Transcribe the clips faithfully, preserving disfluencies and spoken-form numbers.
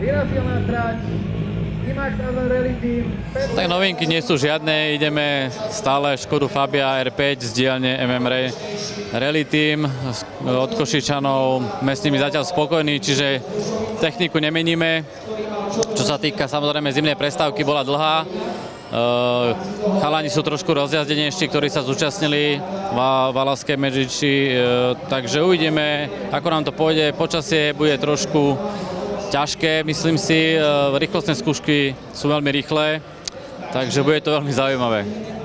vyrazil na trať IMAX Azon Rally Team. Tak novinky nie sú žiadne, ideme stále Škodu Fabia er päť z dielne em em Rally Team od Košičanov. Sme s nimi zatiaľ spokojní, čiže techniku nemeníme. Čo sa týka samozrejme zimnej prestávky, bola dlhá. Chalani sú trošku rozjazdenejší, ktorí sa zúčastnili v Valašskej Medžiči, takže uvidíme, ako nám to pôjde. Počasie bude trošku ťažké, myslím si, rýchlostné skúšky sú veľmi rýchle, takže bude to veľmi zaujímavé.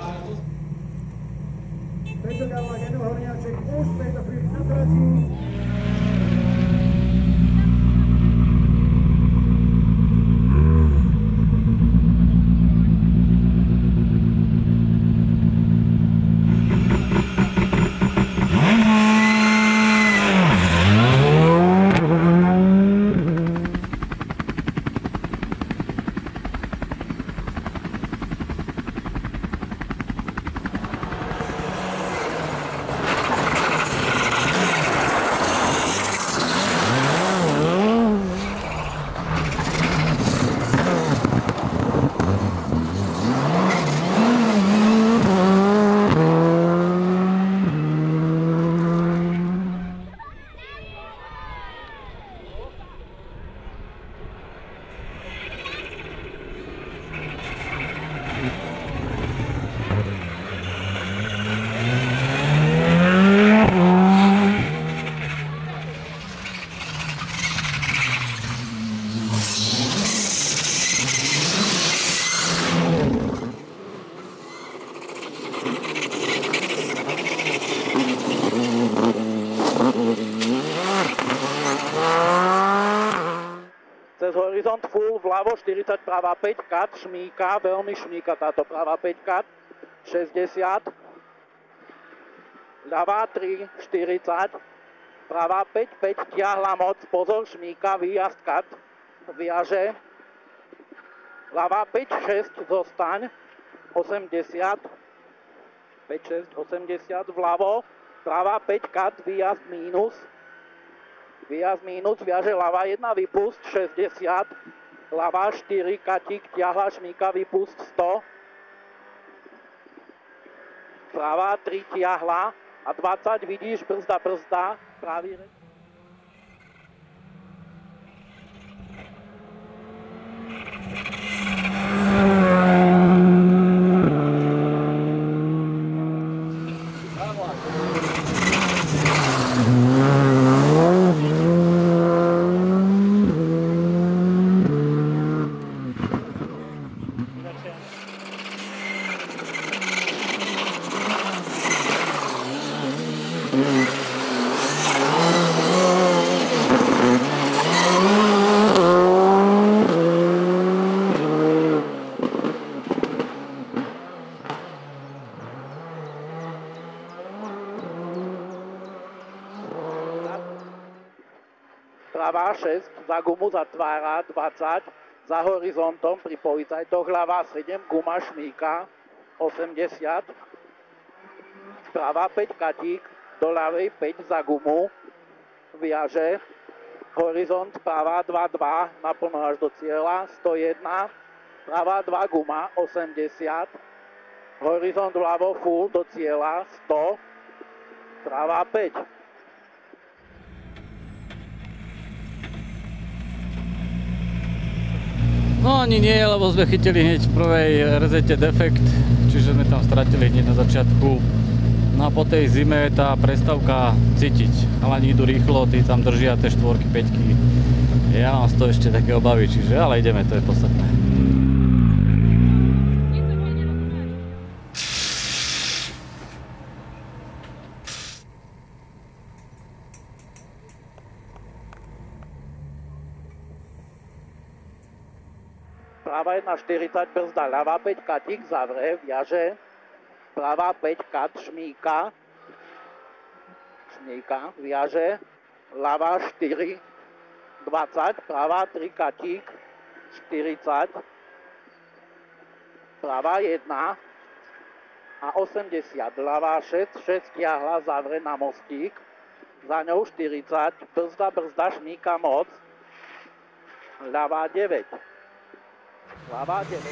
Cez horizont full, vľavo štyridsať, pravá päť, kat, šmíka, veľmi šmíka táto pravá päť, kat, šesťdesiat, ľavá tri, štyridsať, pravá päť, päť, tiahla moc, pozor, šmíka, výjazd, kat, viaže, ľavá päť, šesť, zostaň, osemdesiat, päť, šesť, osemdesiat, vľavo, pravá päť, kat, výjazd, mínus, výjazd mínus, viaže ľavá jedna, vypust šesťdesiat, ľavá štyri, katík, ťahla, šmíka, vypust sto, pravá tri, ťahla a dvadsať, vidíš, brzda, brzda, pravý reč. Pravá šesť, za gumu zatvára dvadsať, za horizontom pri policajtoch ľavá sedem, guma šmíka osemdesiat, pravá päť, katík, do ľavej päť za gumu, viaže, horizont pravá dva dva, naplno až do cieľa, sto jeden, pravá dva guma osemdesiat, horizont vľavo full do cieľa, sto, pravá päť. No ani nie, lebo sme chytili hneď v prvej rezete defekt, čiže sme tam stratili hneď na začiatku. No a po tej zime tá prestávka cítiť, ale idú rýchlo, tí tam držia tie štvorky, päťky. Ja mám z toho ešte také obavy, čiže ale ideme, to je podstatné. Pravá jedna štyridsať, brzda, ľavá päť, katík, zavre, viaže, pravá päť, kat, šmíka, šmíka, viaže, ľavá štyri, dvadsať, pravá tri, katík, štyridsať, pravá jedna a osemdesiat, ľavá šesť, šesť ťahla, zavre na mostík, za ňou štyridsať, brzda, brzda, šmíka moc, ľavá deväť. Ľavá deväť.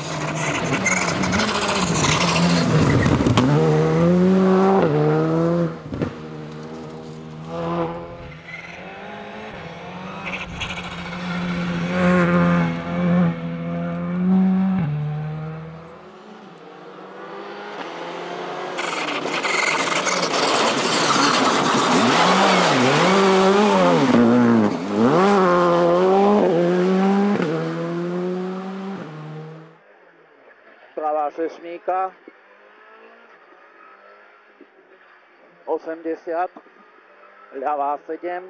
Šešmíka, osemdesiat, ľavá sedem,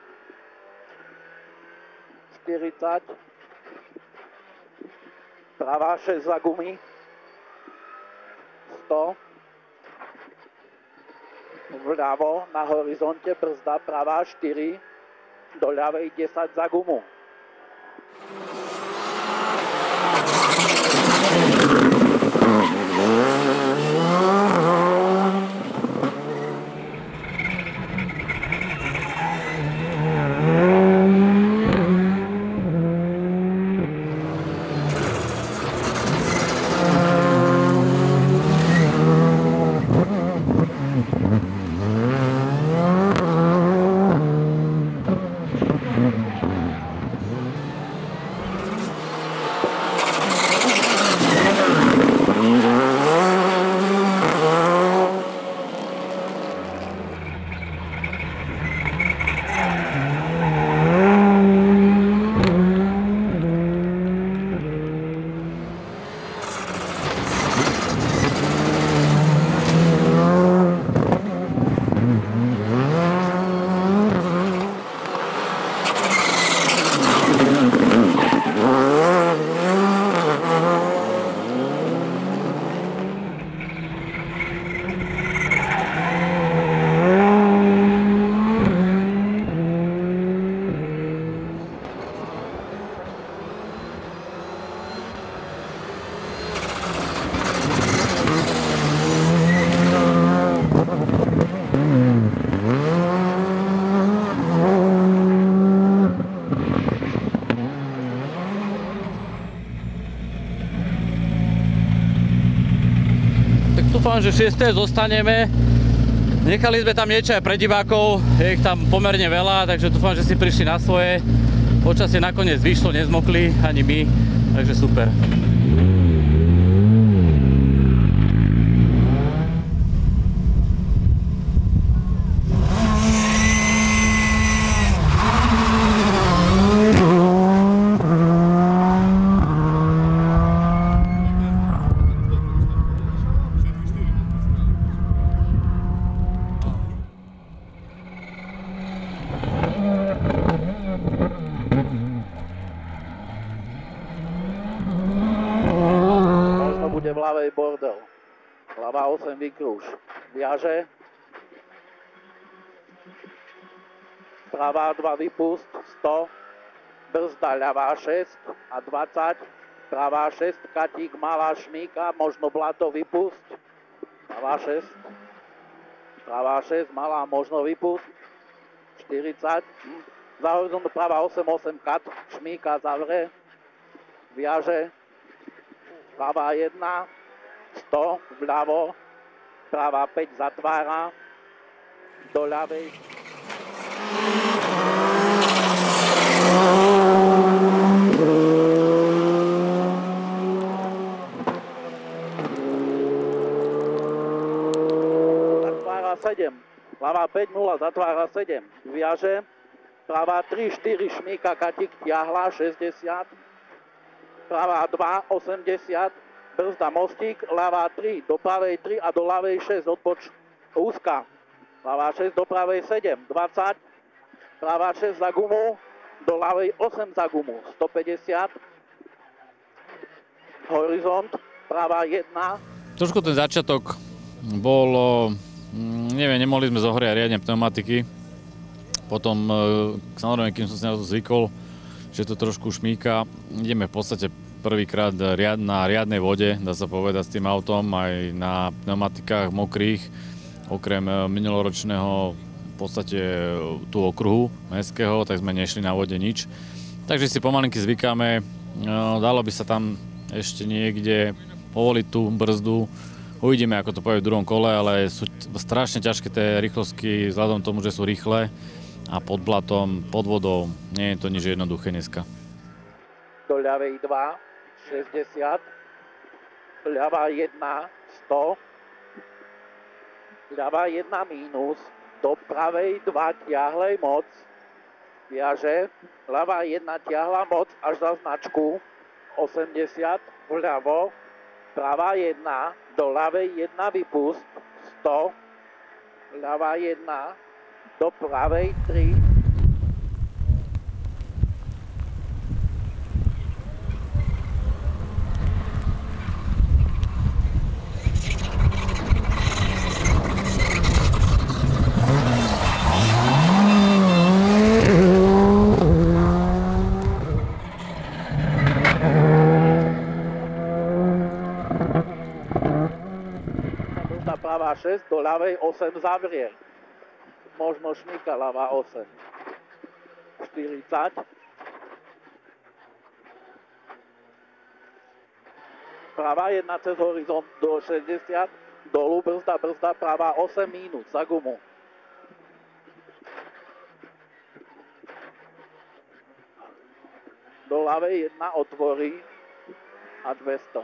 štyridsať, pravá šesť za gumy, sto, vľavo na horizonte brzda pravá štyri, do ľavej desať za gumu. Dúfam, že šieste zostaneme. Nechali sme tam niečo aj pre divákov, je ich tam pomerne veľa, takže dúfam, že si prišli na svoje. Počasie nakoniec vyšlo, nezmokli ani my, takže super. Bude v ľavej bordel. Ľavá osem vykrúž. Viaže. Pravá dva vypust. sto. Brzda ľavá šesť a dvadsať. Pravá šesť. Katík malá šmíka. Možno blato vypust. Pravá šesť. Pravá šesť. Malá možno vypust. štyridsať. Za horizontu pravá osem osem kat. Šmíka zavre. Viaže. Pravá jedna, sto, vľavo, pravá päť zatvára, do ľavej. Zatvára sedem, ľavá päť nula, zatvára sedem, viaže, pravá tri štyri, šmíka, katík, ťahla, šesťdesiat, pravá dva, osemdesiat, brzda mostík, ľavá tri, do pravej tri a do ľavej šesť, odpoč úzka. Ľavá šesť, do pravej sedem, dvadsať, pravá šesť za gumu, do ľavej osem za gumu, stopäťdesiat, horizont, pravá jedna. Trošku ten začiatok bol, neviem, nemohli sme zohriať riadne pneumatiky. Potom, samozrejme, kým som si na to zvykol, že to trošku šmíka. Ideme v podstate prvýkrát na riadnej vode, dá sa povedať, s tým autom, aj na pneumatikách mokrých, okrem minuloročného v podstate tú okruhu mestského, tak sme nešli na vode nič. Takže si pomalinky zvykáme. No, dalo by sa tam ešte niekde povoliť tú brzdu. Uvidíme, ako to povie v druhom kole, ale sú strašne ťažké tie rýchlostky vzhľadom tomu, že sú rýchle a pod blatom, pod vodou. Nie je to nič jednoduché dneska. Do ľavej dva, šesťdesiat. Ľavá jedna, sto. Ľavá jedna mínus. Do pravej dva ťahlej moc. Viaže. Ľavá jedna ťahla moc až za značku. osemdesiat. Vľavo. Pravá jedna, do ľavej jedna vypust, sto, ľavá jedna, do pravej tri. Pravá šesť, do ľavej osem zavrie. Možno šmíka ľavá osem. štyridsať. Pravá jedna cez horizont do šesťdesiat. Dolu brzda, brzda, pravá osem mínus za gumu. Do ľavej jedna otvorí a dvesto.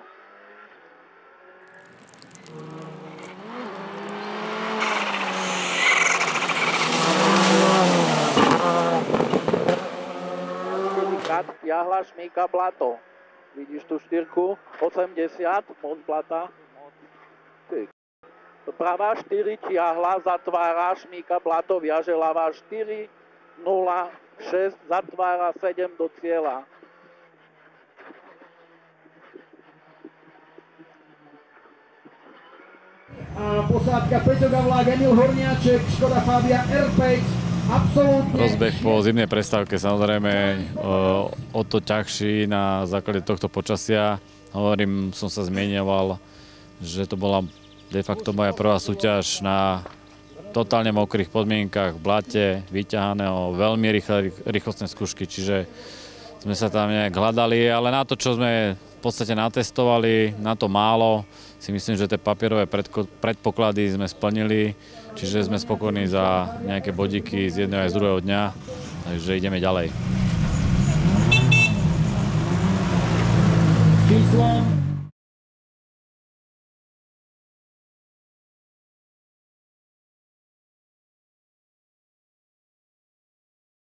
Ťahla šmíka blato. Vidíš tú štyrku? osemdesiat, moc blata. Ty. Pravá štyri ťahla, zatvára, šmíka blato, viaže ľavá štyri, nula, šesť, zatvára sedem do cieľa. A posádka Peťo Gavlák, Emil Horniaček, Škoda Fabia R päť. Absolútne. Rozbeh po zimnej prestávke samozrejme o, o to ťažší na základe tohto počasia. Hovorím, som sa zmieňoval, že to bola de facto moja prvá súťaž na totálne mokrých podmienkach v blate, vyťahaného, veľmi rýchle, rýchlostné skúšky, čiže sme sa tam nejak hľadali, ale na to, čo sme v podstate natestovali, na to málo, si myslím, že tie papierové predpoklady sme splnili, čiže sme spokojní za nejaké bodíky z jedného aj z druhého dňa, takže ideme ďalej. Číslom